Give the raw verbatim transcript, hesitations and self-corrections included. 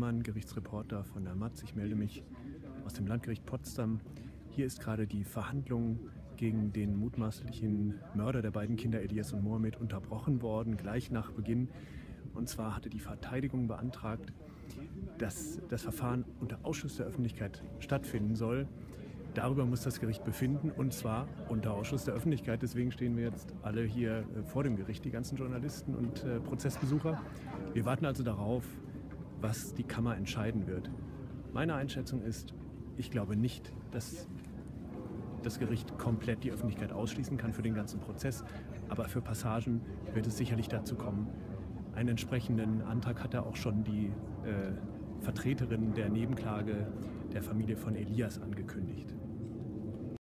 Zimmermann, Gerichtsreporter von der Matz. Ich melde mich aus dem Landgericht Potsdam. Hier ist gerade die Verhandlung gegen den mutmaßlichen Mörder der beiden Kinder Elias und Mohammed unterbrochen worden, gleich nach Beginn. Und zwar hatte die Verteidigung beantragt, dass das Verfahren unter Ausschluss der Öffentlichkeit stattfinden soll. Darüber muss das Gericht befinden, und zwar unter Ausschluss der Öffentlichkeit. Deswegen stehen wir jetzt alle hier äh, vor dem Gericht, die ganzen Journalisten und äh, Prozessbesucher. Wir warten also darauf, was die Kammer entscheiden wird. Meine Einschätzung ist, ich glaube nicht, dass das Gericht komplett die Öffentlichkeit ausschließen kann für den ganzen Prozess. Aber für Passagen wird es sicherlich dazu kommen. Einen entsprechenden Antrag hat er auch schon die äh, Vertreterin der Nebenklage der Familie von Elias angekündigt.